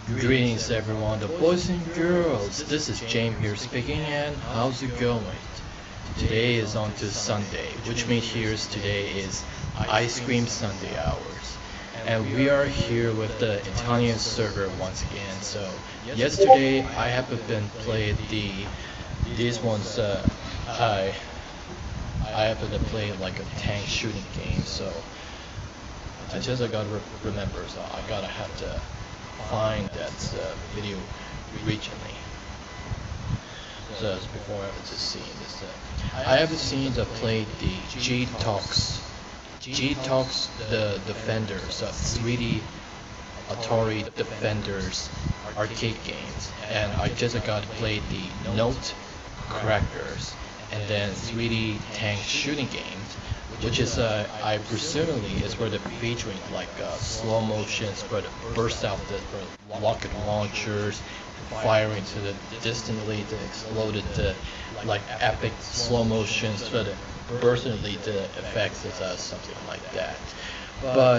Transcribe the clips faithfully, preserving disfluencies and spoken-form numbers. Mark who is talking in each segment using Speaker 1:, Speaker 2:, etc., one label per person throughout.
Speaker 1: Greetings everyone, the boys and girls. This is James here speaking, and how's it going? Today is on to Sunday, which means here today is Ice Cream Sunday hours. And we are here with the Italian server once again. So yesterday I haven't been played the these ones uh, I I haven't played like a tank shooting game, so I just I gotta re remember, so I gotta have to find that uh, video recently. So as before I was just seeing this. Uh, I haven't seen the play the G-Tox. G-Tox the Defenders, uh, three D Atari Defenders arcade games, and I just got to play the Note Crackers and then three D tank shooting games, which is uh, I presumably is where they're featuring like uh, slow motions where it bursts out the rocket launchers, firing to the distantly to exploded to like epic slow motions, so the personally the effects is uh, something like that. But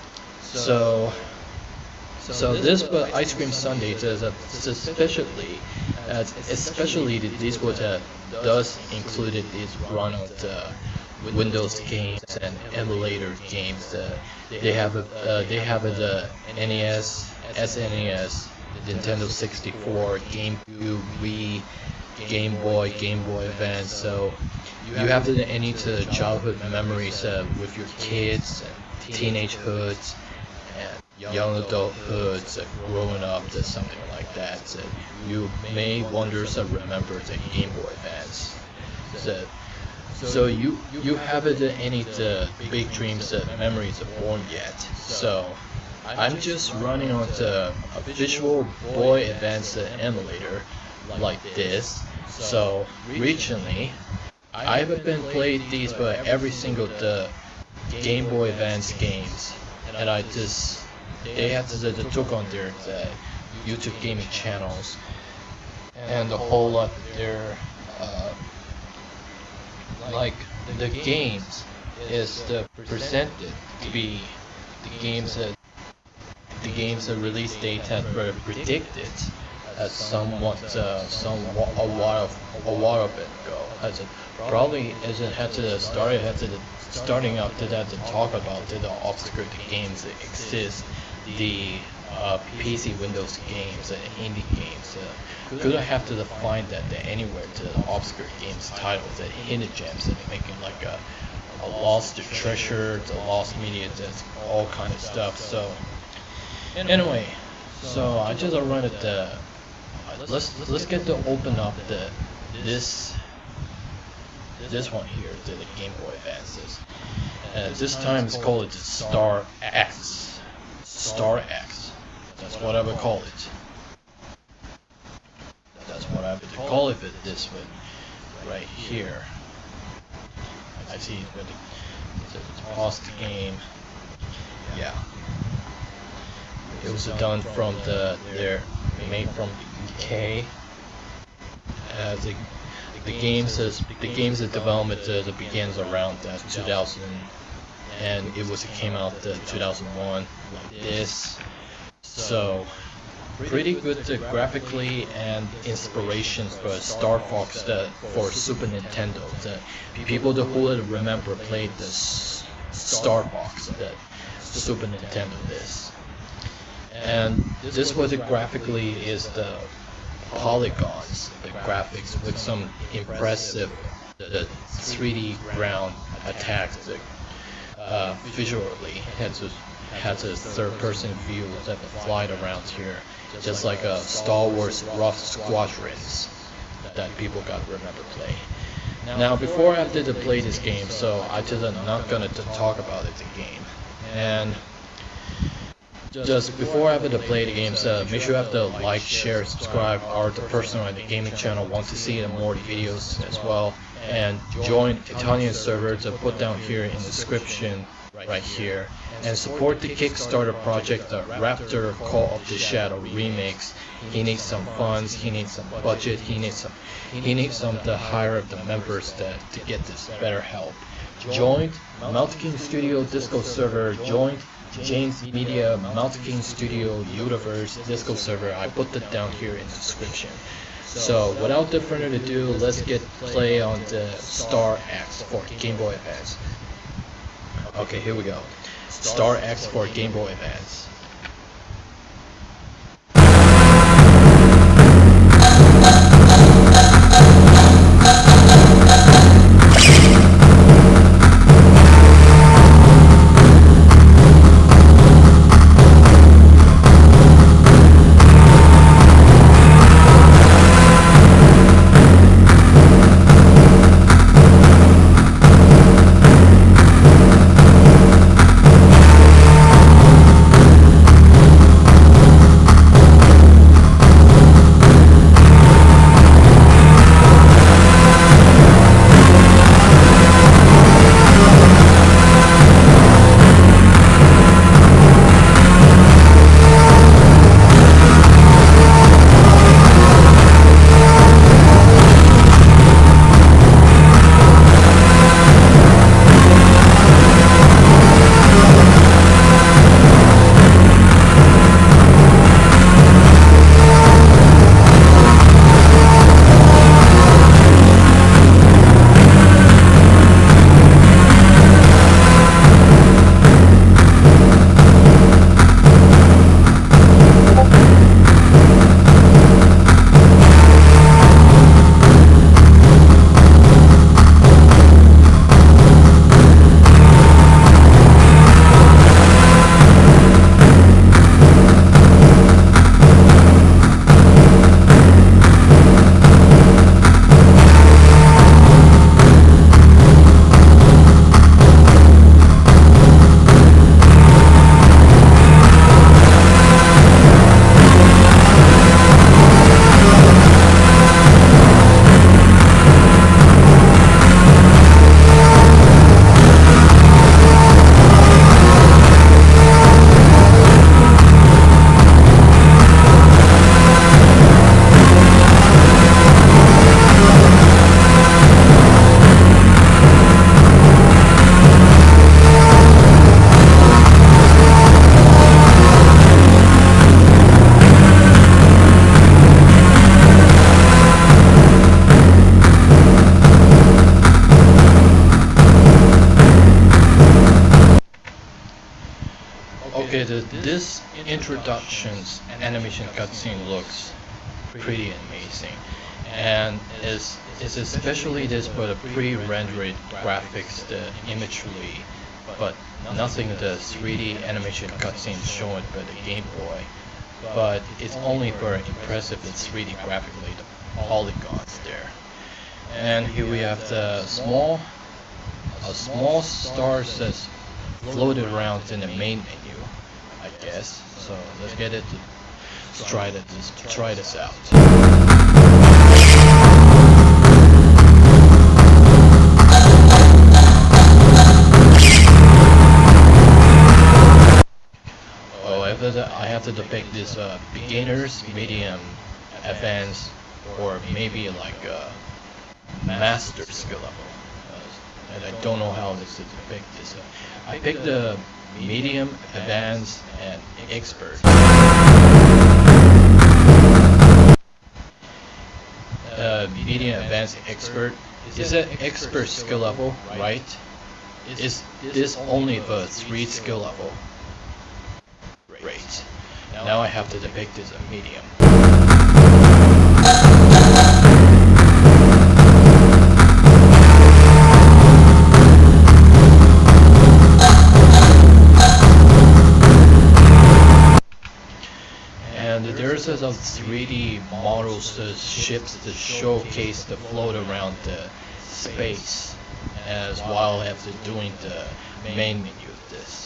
Speaker 1: so so this but Ice Cream Sunday is uh, especially uh, especially these would uh, does included these run on the Windows games and emulator games. Uh, they have a uh, they have a the N E S, S N E S, Nintendo sixty-four, GameCube, Wii, Game Boy, Game Boy Advance. So you have the, any to childhood memories uh, with your kids and teenage hoods and young adulthoods, uh, growing up to something like that. So you may wonder to remember the Game Boy Advance. So, So you you haven't any the big dreams uh, memories born yet. So I'm just running on the Visual Boy Advance uh, emulator like this. So recently I haven't been played these but every single the Game Boy Advance games, and I just they had to they took on their the YouTube gaming channels and the whole lot their uh, like the games is the presented to be the games that the games that release date had were predicted as somewhat uh, some a while a while ago. As it probably as it had to start it had to starting up to that to talk about the obscure games that exist, the uh, P C Windows games and indie games. Uh, Could I have to find that anywhere to the obscure games titles, the hidden gems, and making like a, a lost treasure, the lost media, that's all kind of stuff. So anyway, so I just run it. The let's let's get to open up the this this one here, the, the Game Boy Advances. Uh, this time it's called it Star X. Star X. That's what I would call it. That's what I would call it this one right here. I see it with the pause the game. Yeah. It was done from the they're made from the U K. Uh, the the games is the games the development uh, that begins around uh, two thousand, and it was it came out uh, two thousand one like this. So pretty good uh, graphically and inspirations for Star Fox uh, for Super Nintendo. The people who would remember played this Star Fox that Super Nintendo is. And this was it graphically is the polygons, the graphics with some impressive the three D ground attacks that uh, visually has a has a third person view that flight around here. Just like a Star Wars Rough Squadrons that people got to remember play. Now before I did to play this game, so I just am not gonna to talk about it the game. And just before I have to play the games, uh, make sure you have to like, share, subscribe, or the person on the gaming channel want to see more videos as well. And join Italian server to put down here in the description right here, and support the Kickstarter project, the Raptor Call of the Shadow remix. He needs some funds, he needs some budget, he needs some he needs some to hire up the members to, to get this better help. Join Mountain King Studio Disco server, join James Media, Mountain King Studio, Universe, Disco Server. I put that down here in the description. So without further ado, let's get play on the Star X for Game Boy Advance. Okay, here we go. Star X for Game Boy Advance. Okay, the, this introduction's animation cutscene looks pretty amazing, and is is especially this for the pre-rendered graphics, the imagery, but nothing the three D animation cutscene shown by the Game Boy. But it's only very impressive the three D graphically, the polygons there. And here we have the small, a small star says floated around in the main menu, I guess. So let's get it. Let's try this. Let's try this out. Oh, I have to, I have to depict this uh, beginners, medium, advanced, or maybe like a master skill level. Uh, and I don't know how this to depict this. Uh, I picked the medium, advanced, and expert. Uh, medium, advanced, expert. Is that expert skill level, right? Is this only the three skill level? Great. Now I have to depict this as a medium. And there's a three D models of ships that showcase the float around the space, as while after doing the main menu of this.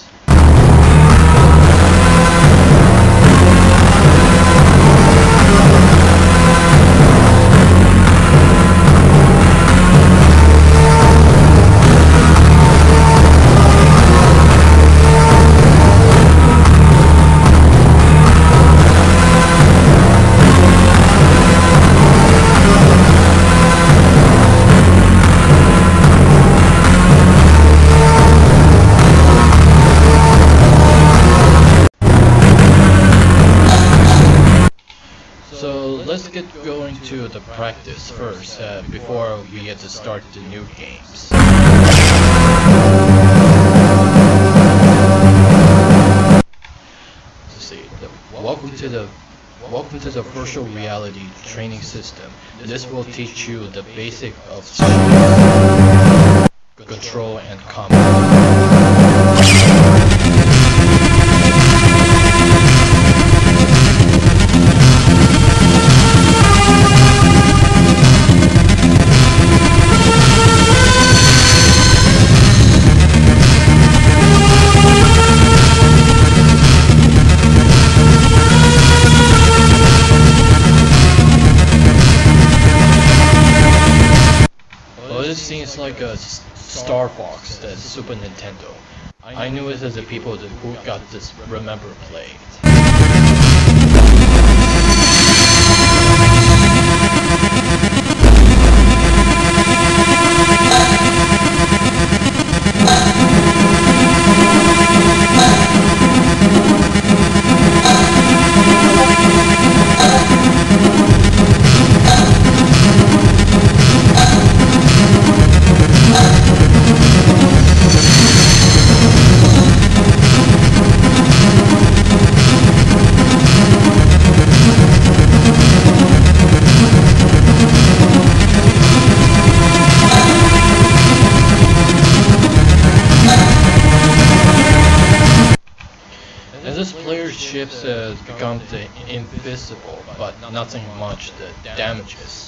Speaker 1: let's get going to the practice first uh, before we get to start the new games. Let's see. The, welcome to the welcome to the virtual reality training system. This will teach you the basic of control and combat. This seems like a Star Fox, the Super Nintendo. I knew it as the people that who got this remember played. This player's ships uh, become the invisible, but nothing much that damages.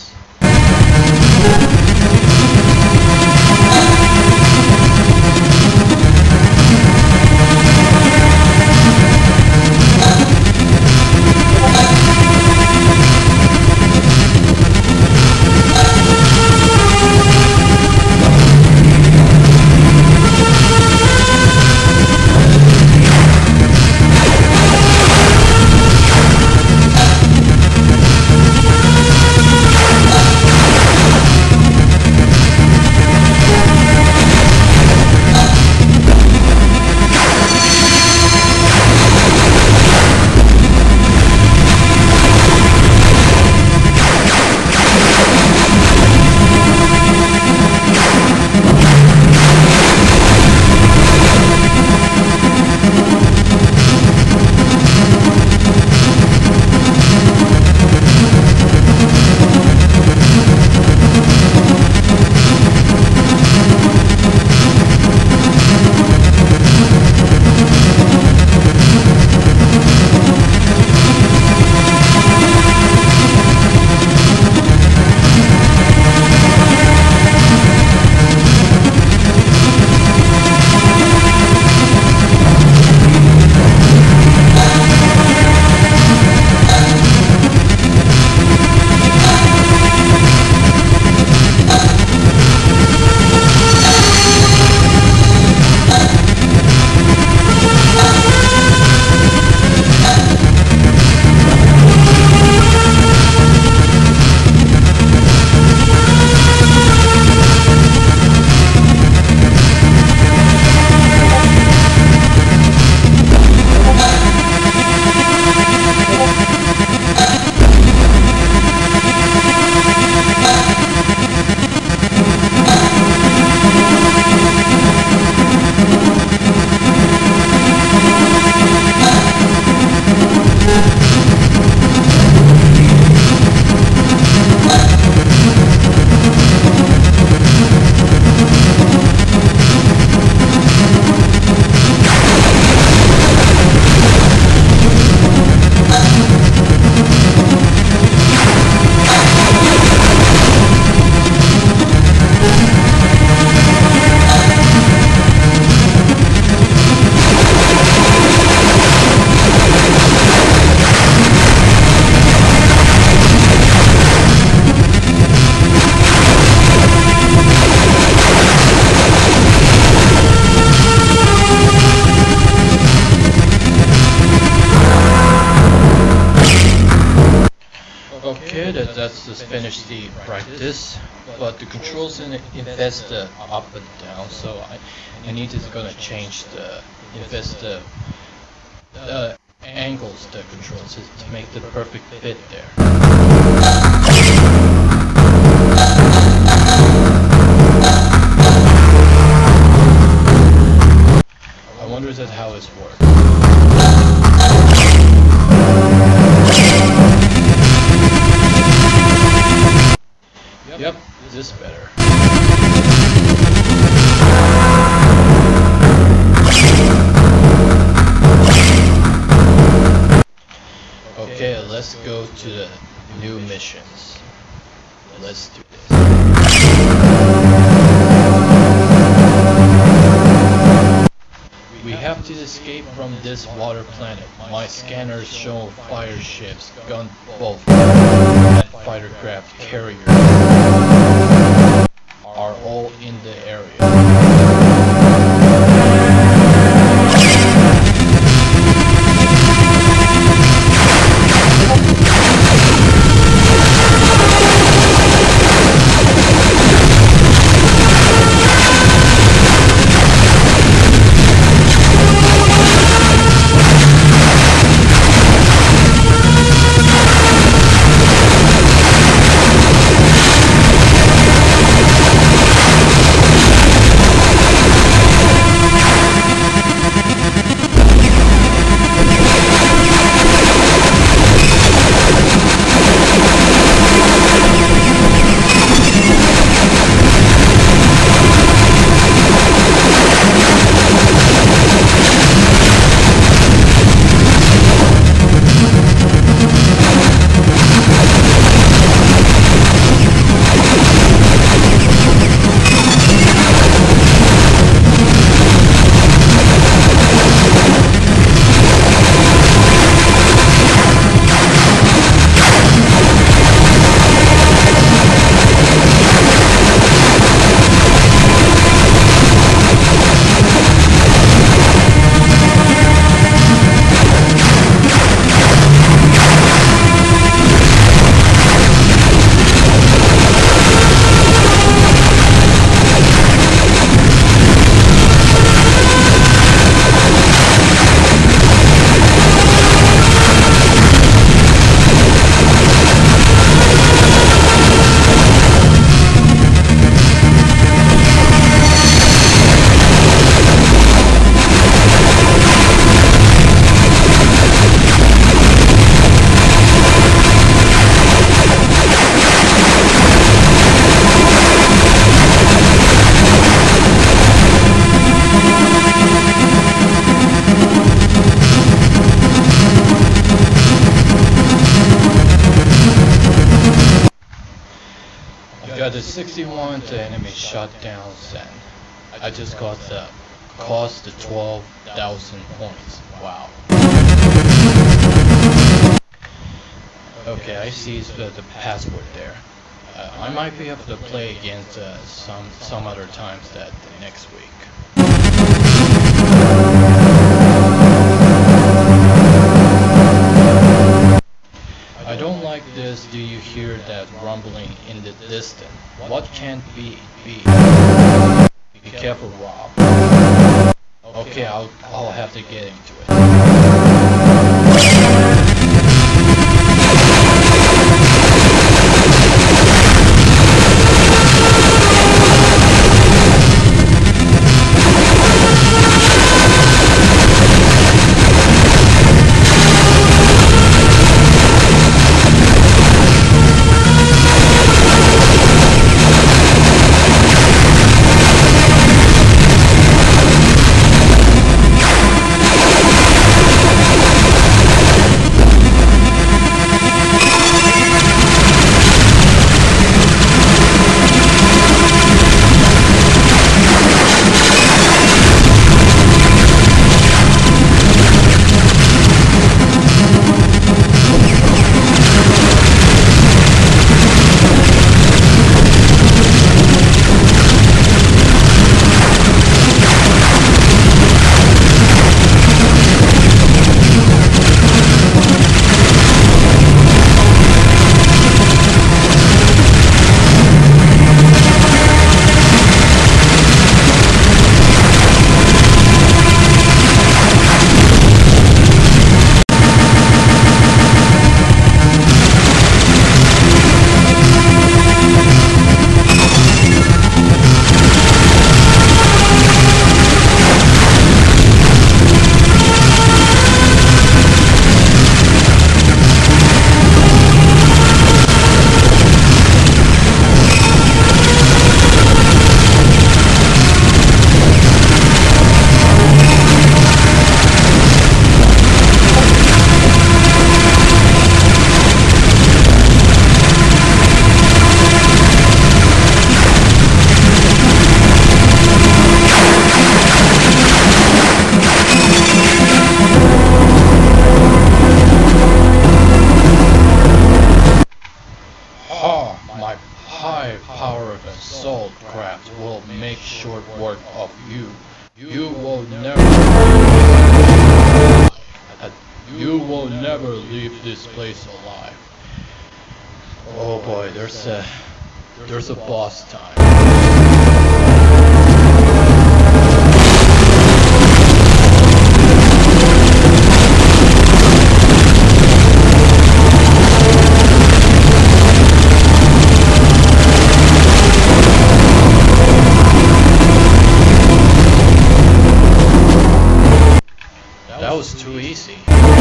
Speaker 1: Okay, that, that's just finished the practice, but the controls in invest the up and down, so I, I need to gonna change the invest the, the angle controls, the controls to make the perfect fit there. I wonder is that how this works. Yep, this better. Okay, let's go to the new missions. Let's do this. We have to escape from this water planet. My scanners show fire ships, gun both, and fighter craft carriers are all in the area. Got the sixty-one to enemy shutdowns, and I just got the cost to twelve thousand points. Wow. Okay, I see the, the password there. Uh, I might be able to play against uh, some some other times that next week. I don't like this. Do you hear that rumbling in the distance? What can be be? Be careful, Rob. Okay, I'll I'll have to get into it. will make short work of you. You will never You will never leave this place alive. Oh boy, there's a there's a boss time. That was too easy.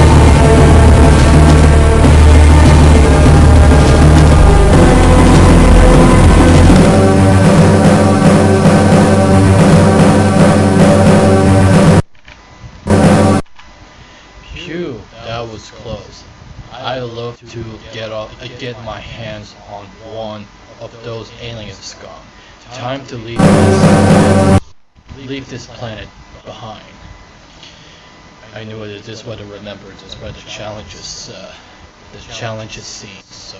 Speaker 1: Phew, that was close. I love to get up, get my hands on one of those alien scum. Time to leave this, leave this planet behind. I knew it. This is what I remembered. This is what the challenges, uh, the challenges scene. So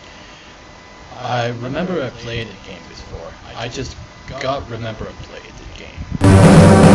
Speaker 1: I remember I played the game before. I just got remember I played the game.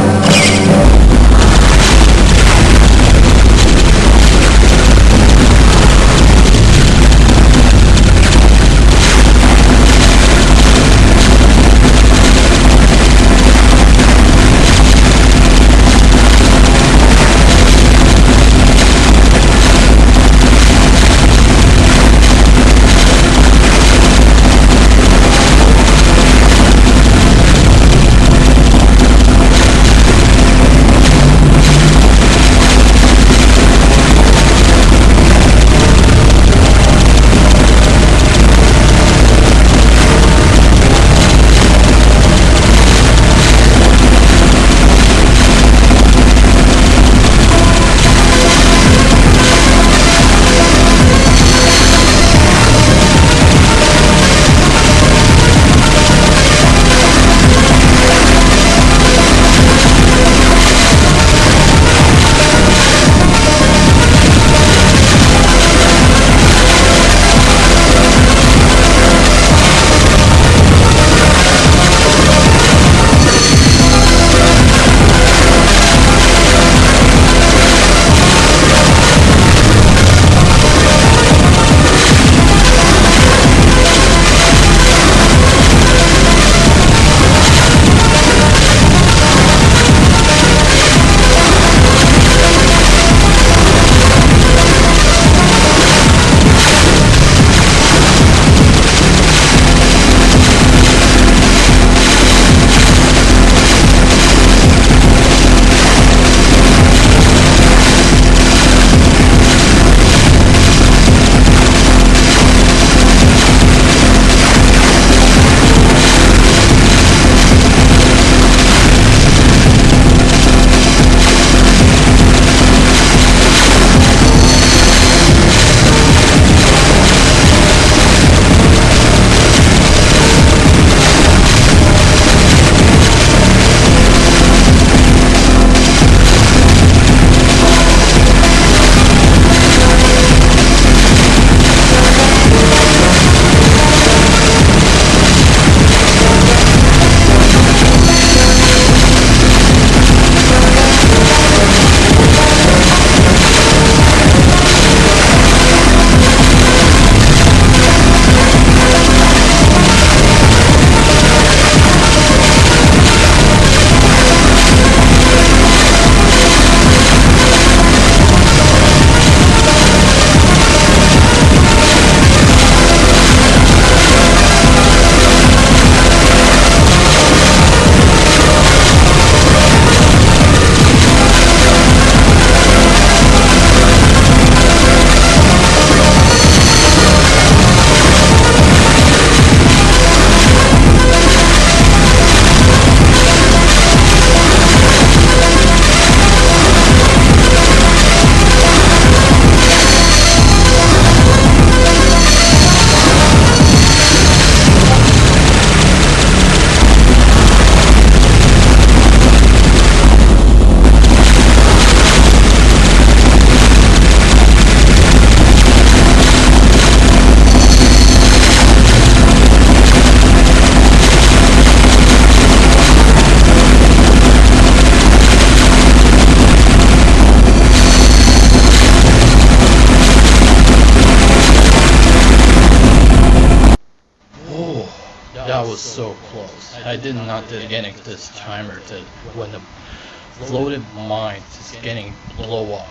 Speaker 1: That was so close. I did not get this timer to when the floated mine is getting blow up.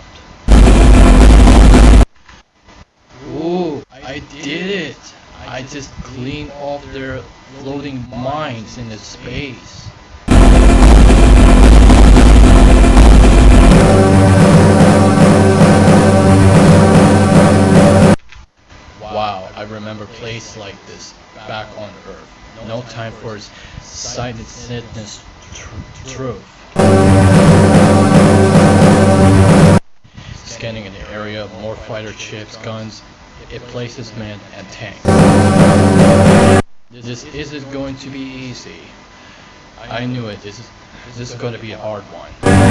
Speaker 1: Ooh, I did it! I just cleaned off their floating mines in the space. Wow, I remember a place like this back on Earth. No time for sighted-sickness tr truth. Scanning an area, more fighter chips, guns, it places men and tanks. This isn't going to be easy. I knew it. This is this is going to be a hard one.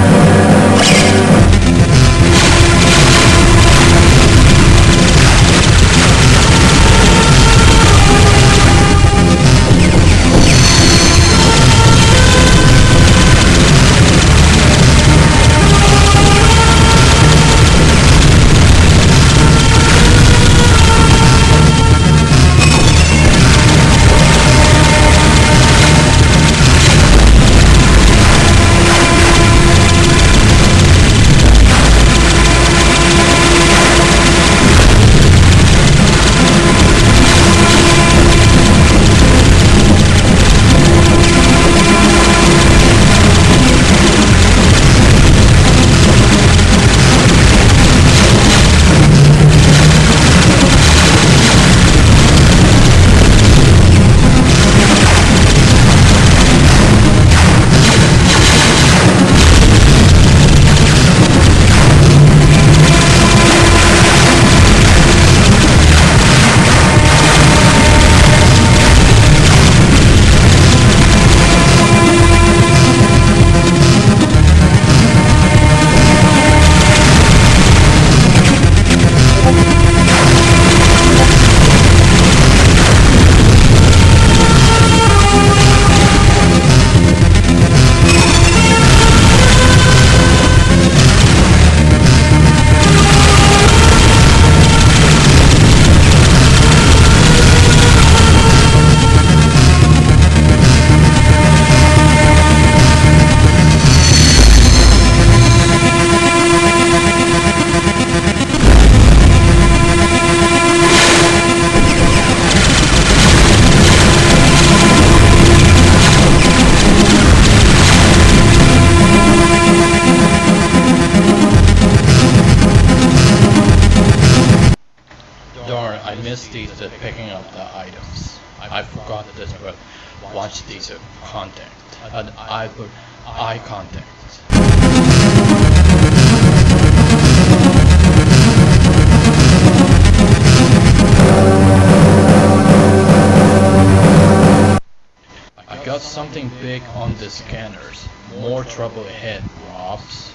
Speaker 1: I missed these uh, picking up the items. I forgot this, but watch these uh, contact. Uh, I put eye contact. I got something big on the scanners. More trouble ahead, Robs.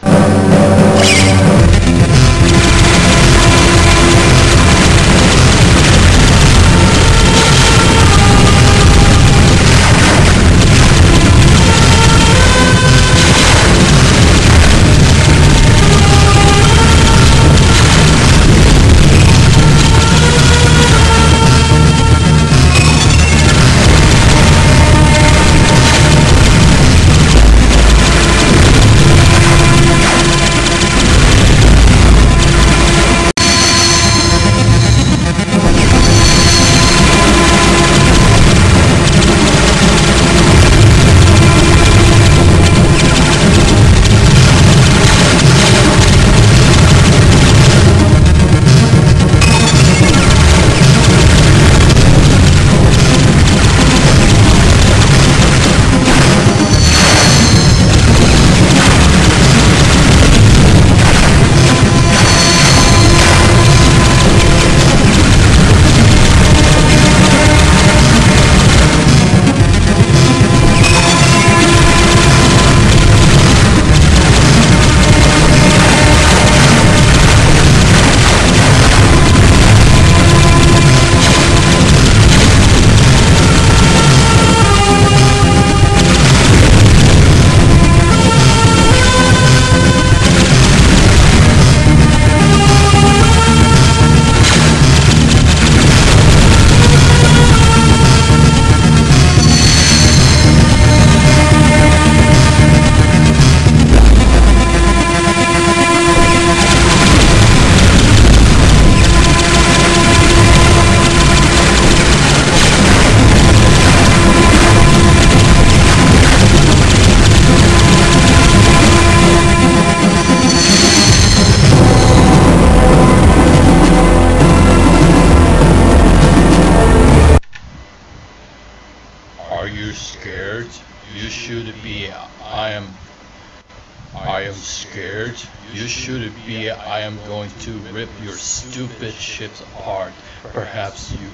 Speaker 1: scared? You should be. I am. I am scared. You should be. I am going to rip your stupid ships apart. Perhaps you.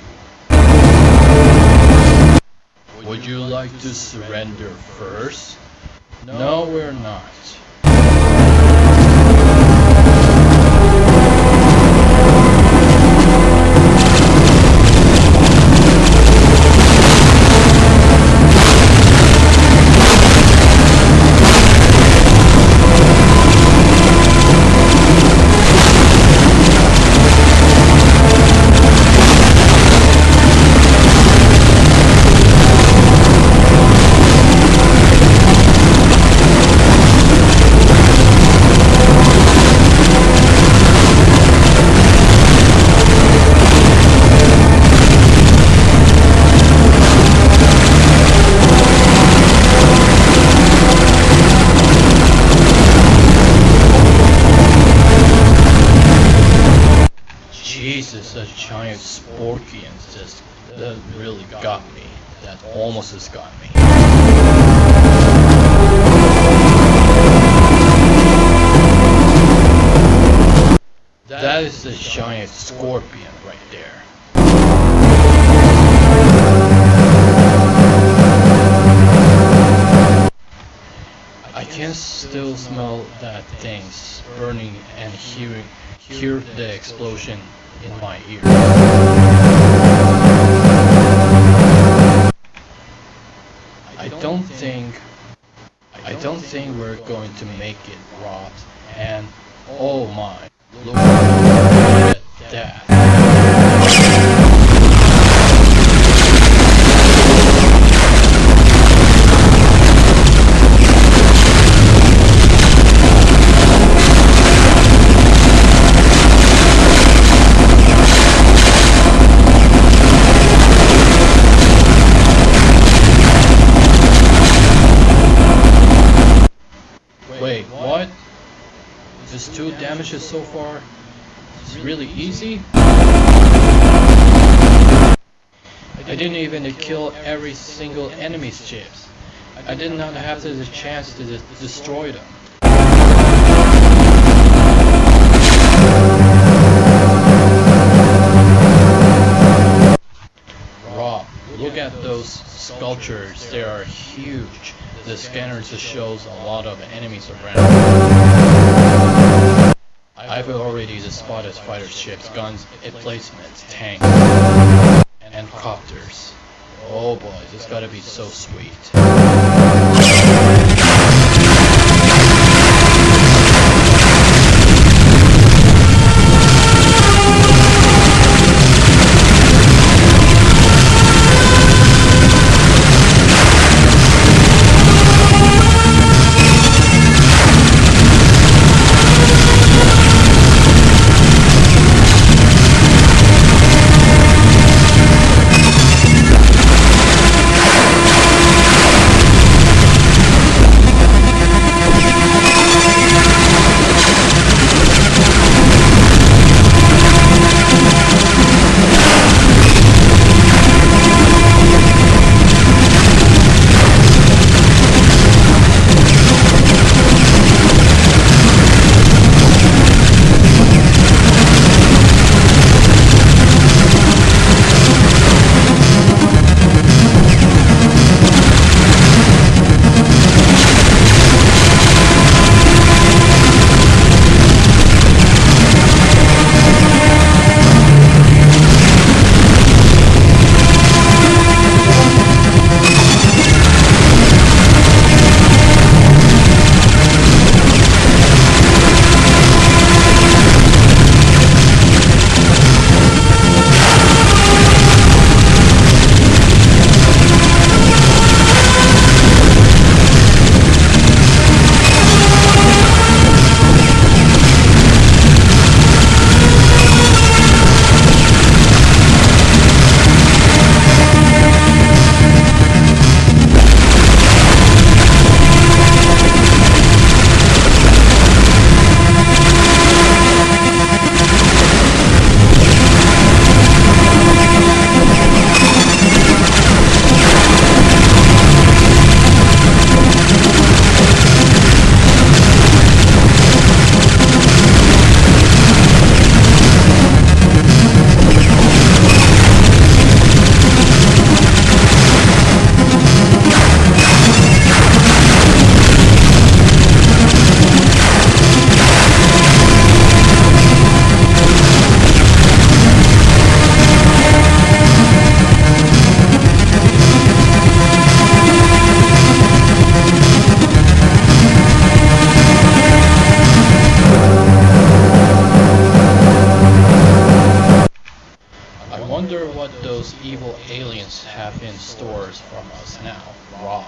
Speaker 1: Would you like to surrender first? No, we're not. Jesus, a giant scorpion just that really got me. That almost has got me. That is a giant scorpion right there. I can still smell that thing burning and hearing hear the explosion in my ear. I don't think I don't think we're going to make it, Rob. And oh my, look at that. Wait, what? Just two damages so far? It's really easy? I didn't even kill every single enemy's chips. I did not have the chance to de destroy them. Rob, look at those sculptures. They are huge. The scanner just shows a lot of enemies around. I've already spotted fighter ships, guns, emplacements, tanks, and copters. Oh boy, this gotta be so sweet. those evil aliens have in stores from us now. Raw.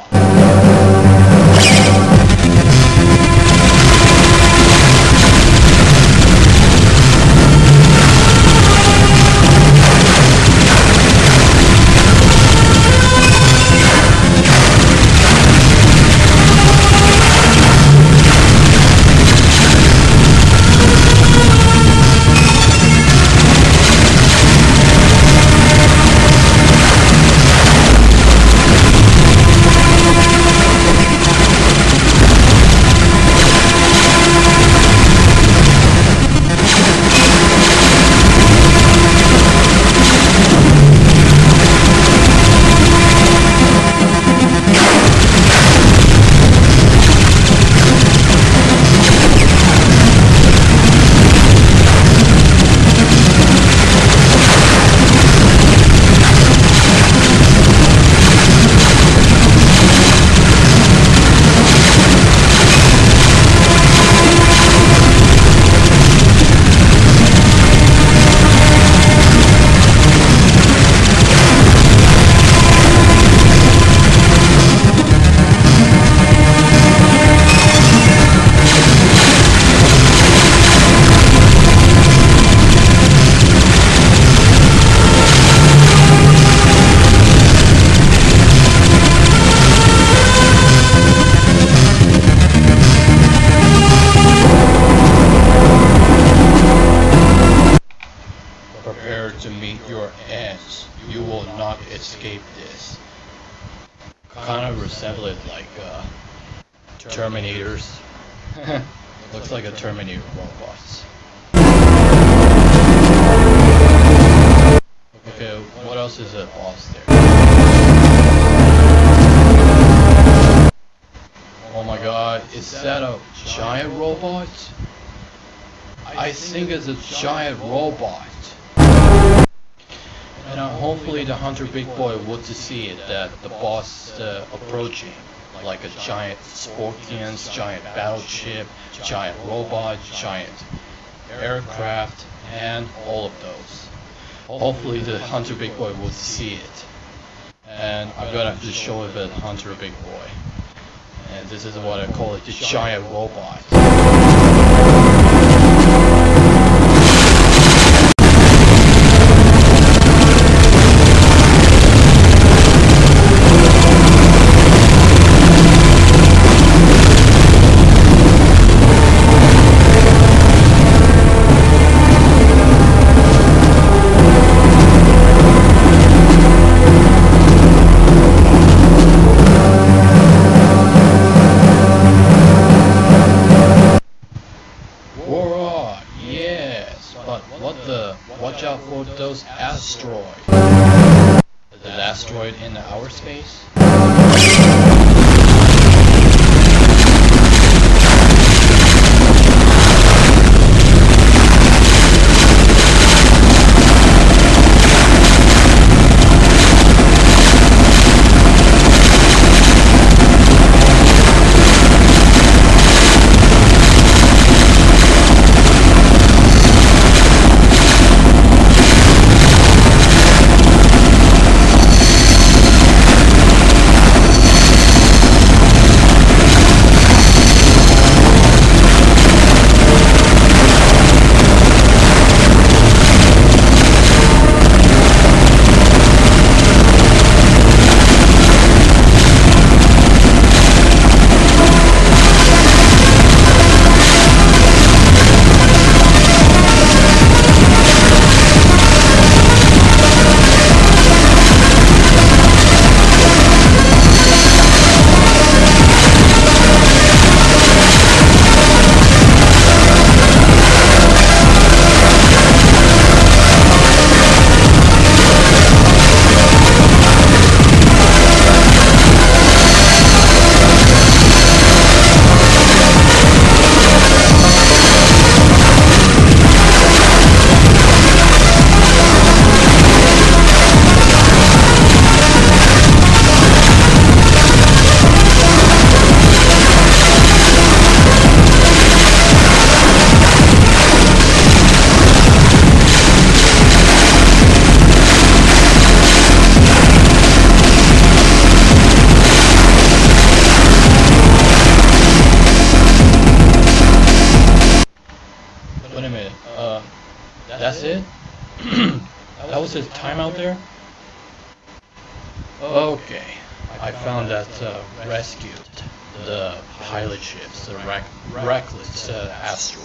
Speaker 1: Prepare to meet your ends. You will not escape this. Kind of resemble it like uh, Terminators. Looks like a Terminator robots. Okay, what else is a boss there? Oh my god, is that a giant robot? I think it's a giant robot. And uh, hopefully the Hunter Big Boy would to see it, that the boss uh, approaching, like a giant scorpions, giant battleship, giant robot, giant aircraft, and all of those. Hopefully the Hunter Big Boy would see it. And I'm gonna have to show it at Hunter Big Boy. And this is what I call it, the giant robot. What the? Watch out for those asteroids. The asteroid in our space? That's it? That was his time out there? Okay, I found that uh, rescued the pilot ships, the wreck reckless uh, asteroid.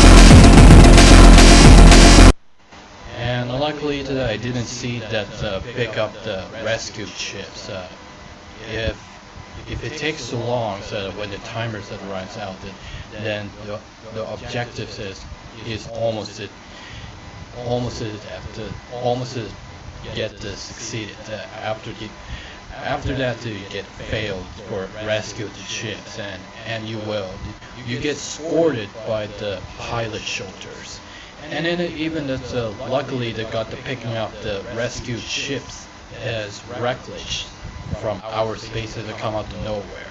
Speaker 1: And luckily today I didn't see that uh, pick up the rescued ships. Uh, if if it takes so long, so when the timer set runs out, then the the objective is is almost it, almost it after almost it get uh, succeeded uh, after the after that you get failed for rescued ships, and and you will you get scored by the pilot shoulders. And then even that uh, luckily they got the picking up the rescued ships as wreckage from outer spaces that come out of nowhere.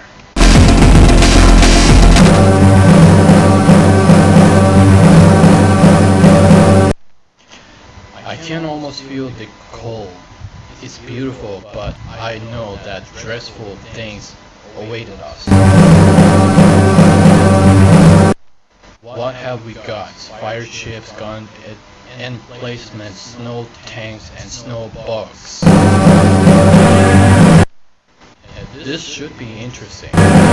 Speaker 1: I can almost feel the cold. It's beautiful, but I know that dreadful things awaited us. What have we got? Fire ships, gun emplacements, snow tanks, and snow bugs. This should be interesting.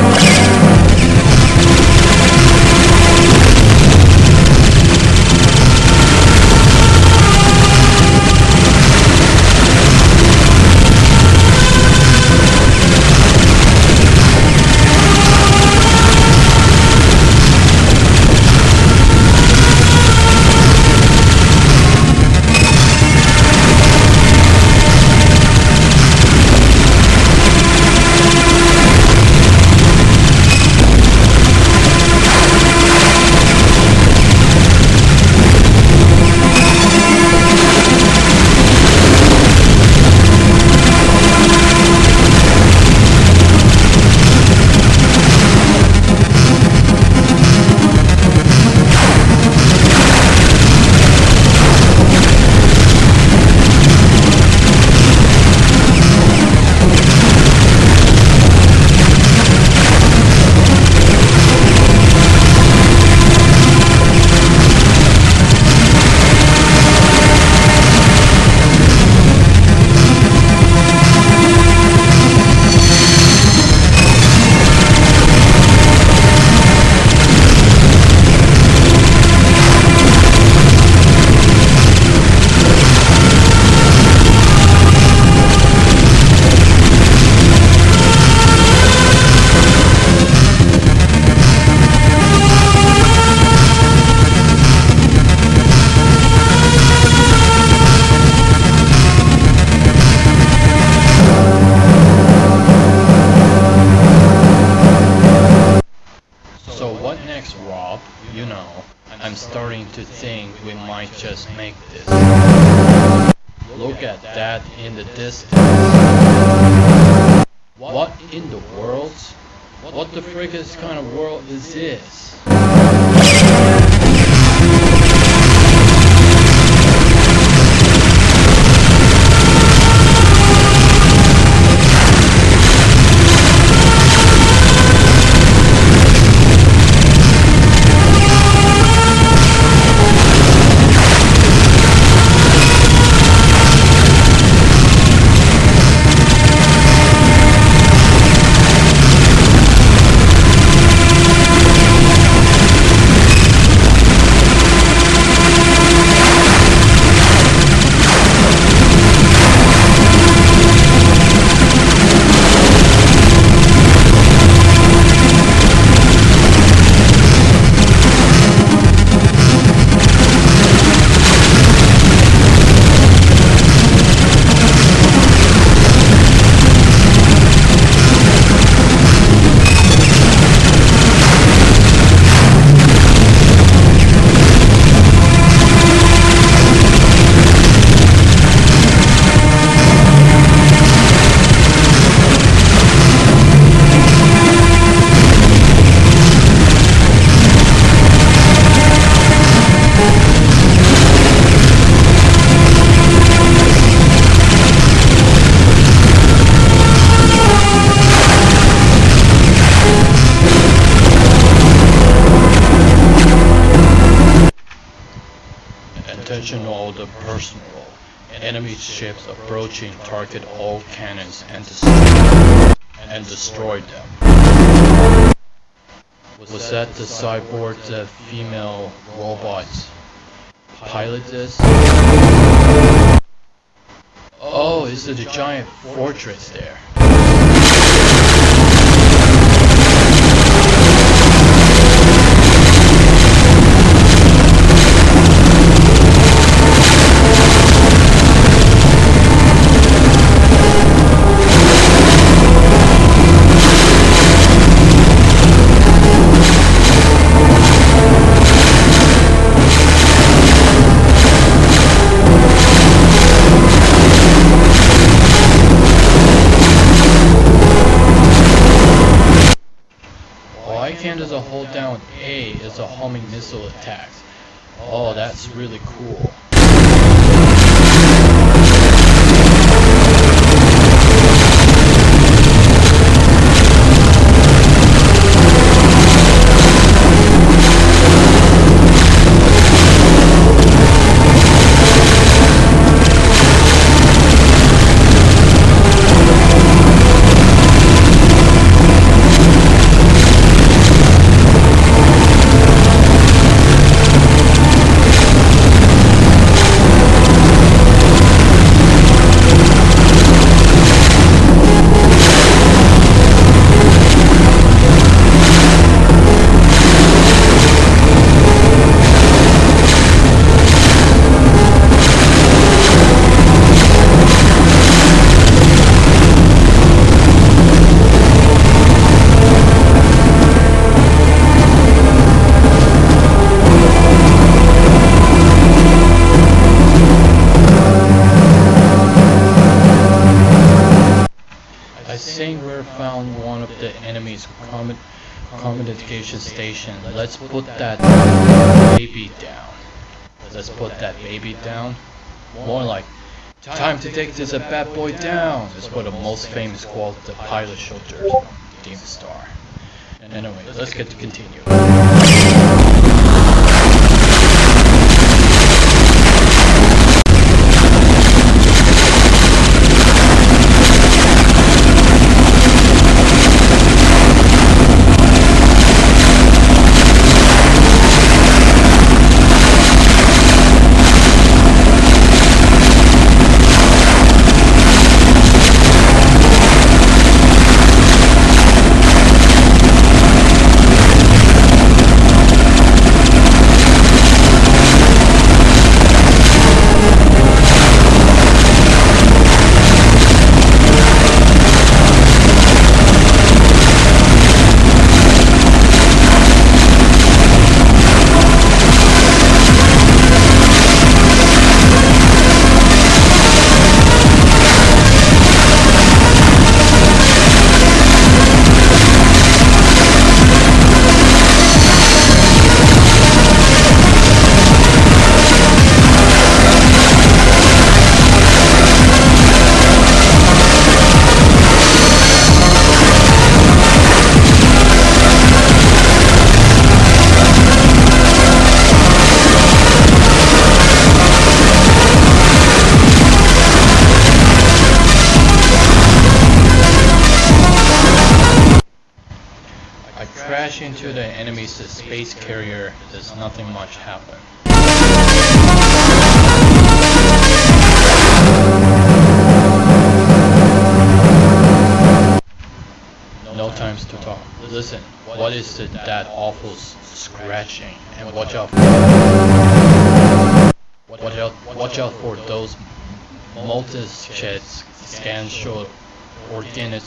Speaker 1: You know, I'm starting to think we might just make this. Look at that in the distance. What in the world? What the frick is kind of world is this? attention all the personnel. Enemy ships approaching, target all cannons and destroy, and destroy them. Was that the cyborg, the female robots pilot this? Oh, is it a giant fortress there? Why can't as a hold down A as a homing missile attacks? Oh, that's really cool. I think we found one of the enemy's common communication station. Let's put that baby down. Let's put that baby down. More like, time to take this a bad boy down. Is what the most famous quote the pilot shoulders from Demon Star. Anyway, let's get to continue. Crash into the enemy's space carrier, there's nothing much happen. No times to talk. Listen, what is it, that awful scratching? And watch out for watch out watch out for those multi-chats scan show organic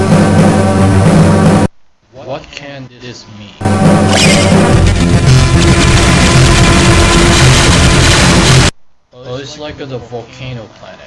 Speaker 1: map. What can this mean? Oh, it's like the volcano planet.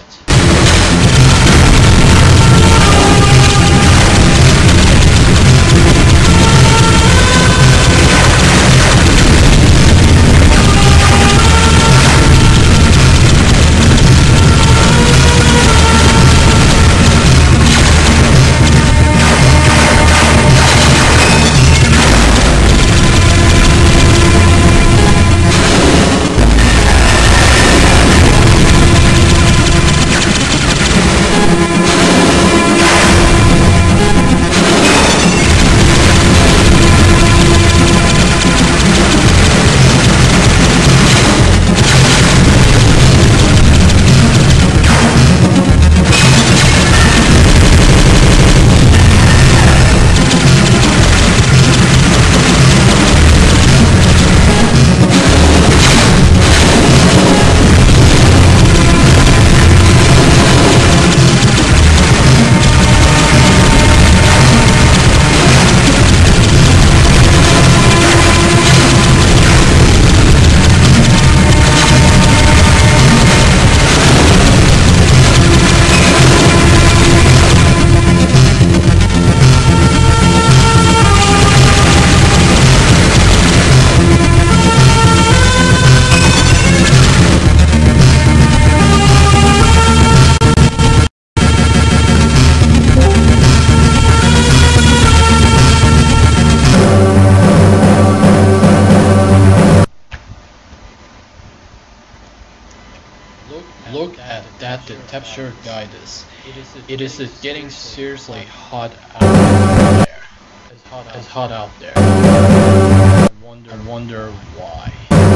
Speaker 1: Look at that the temperature guide is. It is getting seriously hot out there. It's hot out there. I wonder why.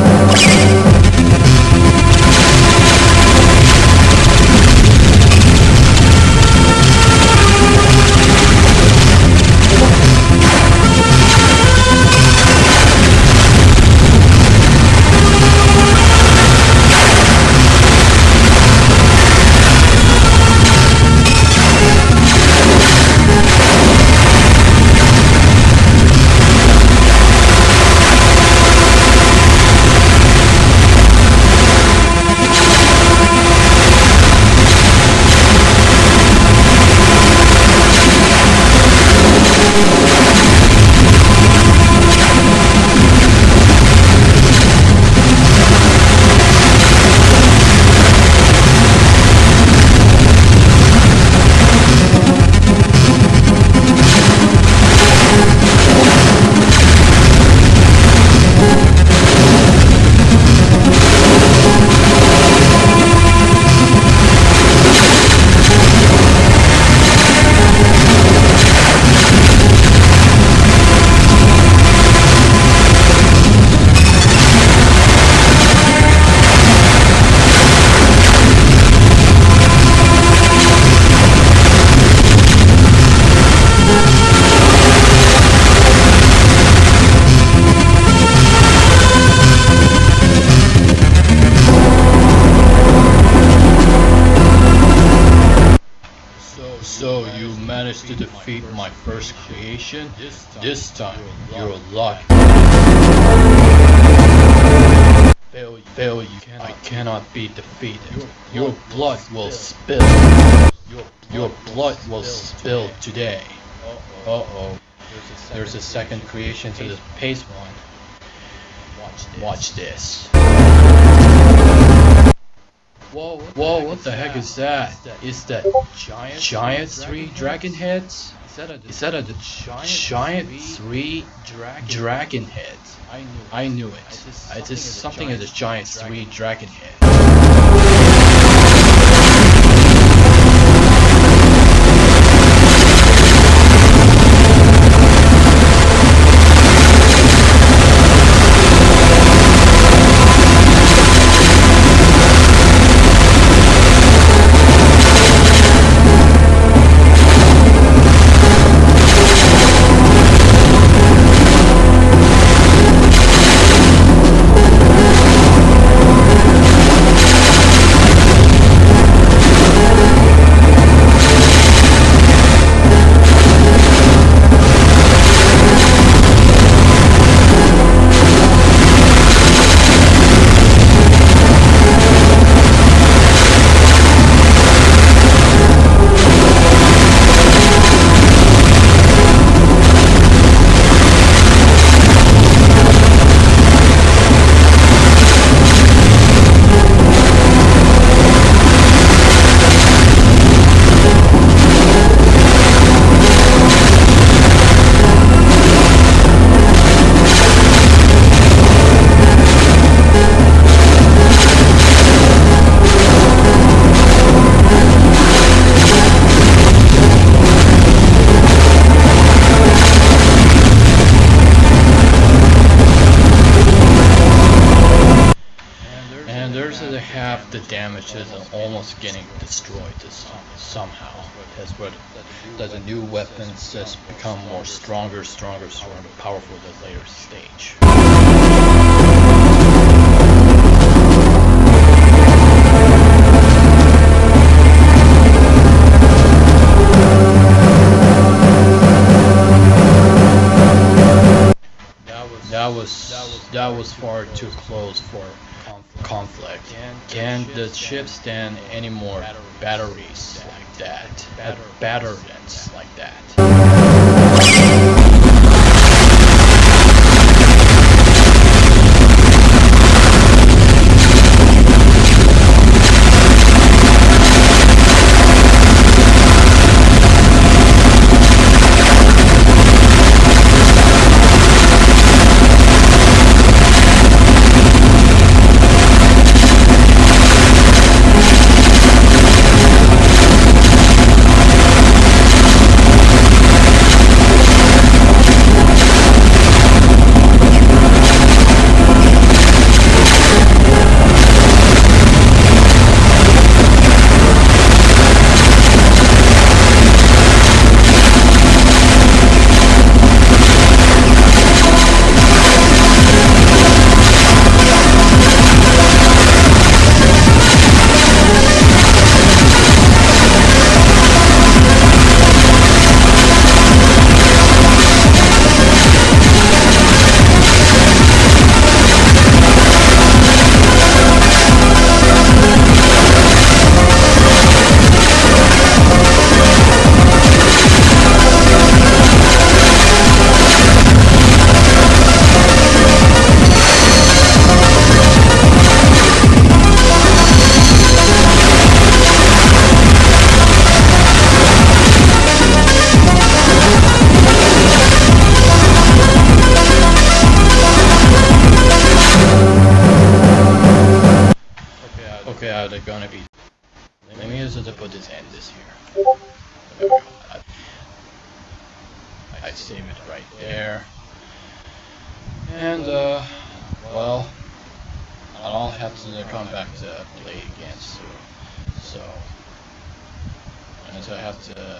Speaker 1: So you managed to defeat my first creation. This time, you're lucky. Failure. I cannot be defeated. Your blood will spill. Your blood will spill today. Uh-oh. There's a second creation to the pace one. Watch this. Whoa, Whoa, what the heck is that? Is that giant, giant three dragon heads? Is that a giant three dragon heads? I knew it. It is something as a giant three dragon head. Half the damage is almost getting destroyed this somehow. That's what that the new weapons just become more stronger, stronger, stronger, powerful at the later stage. That was that was far too close for conflict. Can the ship stand any more batteries like that? Batterings like that? let me use it to put this end this here. There we go. I, I save it right there. And uh, well, I'll have to come back to play again soon. So, and so I have to.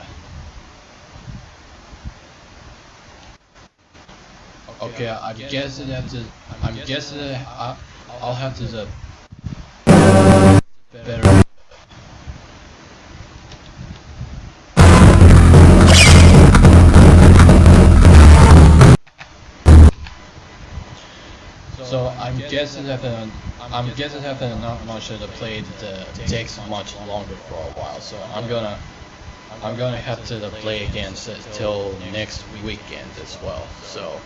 Speaker 1: Okay, I guess it have to. I'm guessing I, I'll have to. Uh, better. So I'm guessing that the, I'm guessing that the not much of the play that uh, takes much longer for a while. So I'm gonna I'm gonna have to play again till next weekend as well. So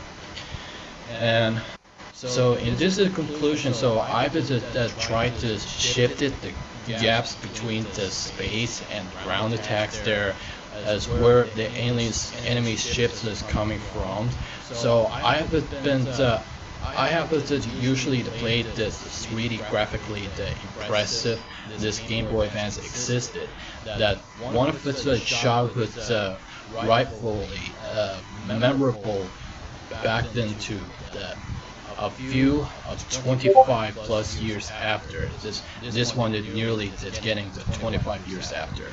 Speaker 1: and so in this is the conclusion. So I've uh, tried to shift it the gaps between the space and ground attacks there as where the aliens enemy ships is coming from. So I've been. Uh, I have to usually play this really graphically the impressive this Game Boy Advance existed, that one of its uh, childhood uh, rightfully uh, memorable back then to the, a few of twenty-five plus years after this this one is nearly is getting to twenty-five years after.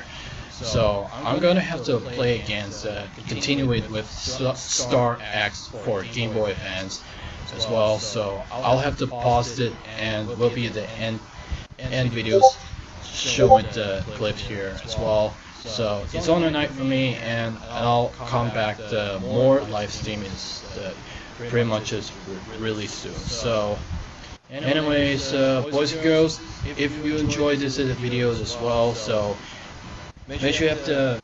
Speaker 1: So I'm gonna have to play against uh, continue it with Star X for Game Boy Advance as well. So I'll have to pause it and will be the end end videos showing the clips here as well. So it's on the night for me, and I'll come back to more live streaming uh, pretty much as really soon. So anyways, uh, boys and girls, if you enjoyed this videos as well, so make sure you have to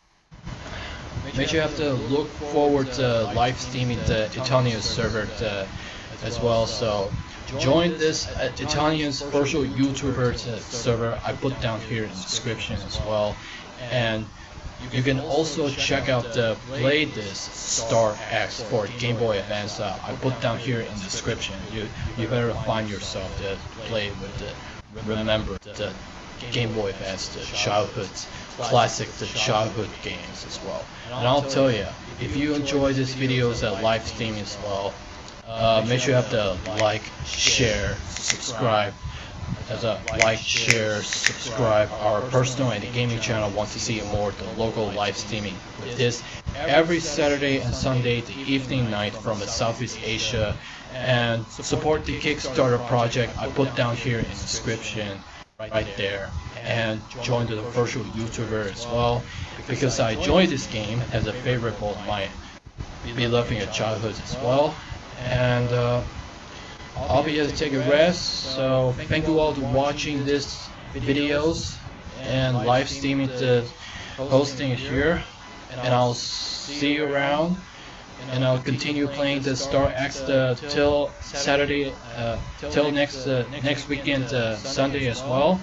Speaker 1: make sure you have to look forward to live streaming the Italian server to, as well. So join this uh, Italian's virtual YouTuber uh, server I put down here in the description as well, and you can also check out the play this Star X for Game Boy Advance. uh, I put down here in the description. You you better find yourself to play with the remember the Game Boy Advance, the childhood classic, the childhood games as well. And I'll tell you, if you enjoy this videos at live streaming as well, uh, make sure you have to like, share, subscribe. As a like, share, subscribe our personal and the gaming channel. Want to see more the local live streaming with this every Saturday and Sunday, the evening night from the Southeast Asia, and support the Kickstarter project I put down here in the description right there, and join the virtual YouTuber as well, because I enjoy this game as a favorite of my beloved childhood as well. And uh, I'll be here to take a rest. So thank you all for watching this videos and live streaming the hosting it here, and I'll see you around, and I'll continue playing the Star X uh, till Saturday, uh, till next uh, next weekend, uh, Sunday as well.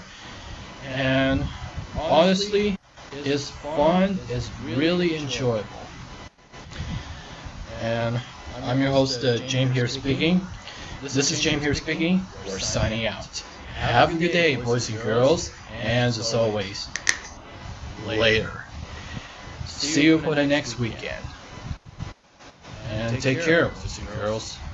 Speaker 1: And honestly, it's fun, it's really enjoyable. And I'm your host, uh, James here speaking. This is James here speaking. We're signing out. Have a good day, boys and girls, and as always, later. See you for the next weekend. And take care, boys and girls.